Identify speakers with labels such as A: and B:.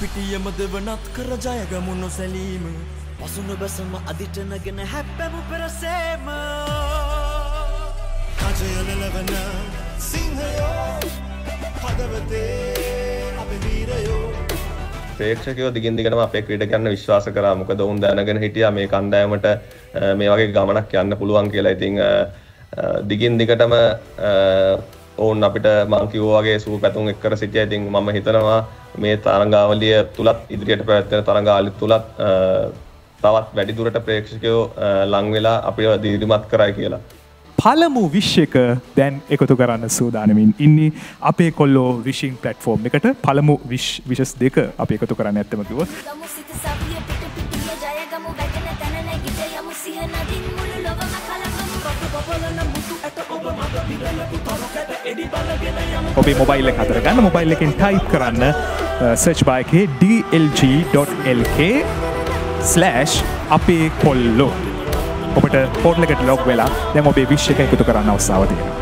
A: පිටියම දෙවනත් කර ජයගමු නොසැලීම පසුන බැසම අදිටනගෙන හැප්පෙමු පෙරසේම කජයලලවන සිංහයෝ හදවතේ අපි වීරයෝ
B: ප්‍රේක්ෂකයෝ දිගින් දිගටම අපේ ක්‍රීඩකයන්ව විශ්වාස කරා. මොකද ඔවුන් දැනගෙන හිටියා මේ කණ්ඩායමට මේ වගේ ගමනක් යන්න පුළුවන් කියලා. ඉතින් දිගින් දිගටම ඔවුන් අපිට මං කිව්වා වගේ සුව පැතුම් එක් කර සිටියා. ඉතින් මම හිතනවා මේ තරඟාවලිය තුලත් ඉදිරියට පැවැත්වෙන තරඟාවලිය තුලත් තවත් වැඩි දුරට ප්‍රේක්ෂකයෝ ලං වෙලා අපිව දීර්ඝමත් කරයි කියලා.
C: පළමු විශ් එක දැන් එකතු කරන්න සූදානමින් ඉන්නේ අපේ කොල්ලෝ විශින් ප්ලැට්ෆෝම් එකට. පළමු විශස් දෙක අපි එකතු කරන්න ඇත්තම කිව්වොත් ඔබේ මොබයිල් එක අතර ගන්න. මොබයිල් එකෙන් ටයිප් කරන්න සර්ච් බාර් එකේ dlg.lk/අපේ කොල්ලෝ. ඔබට පෝටල් එකට ලොග් වෙලා දැන් ඔබේ විශ් එක එකතු කරන්න අවස්ථාව තියෙනවා.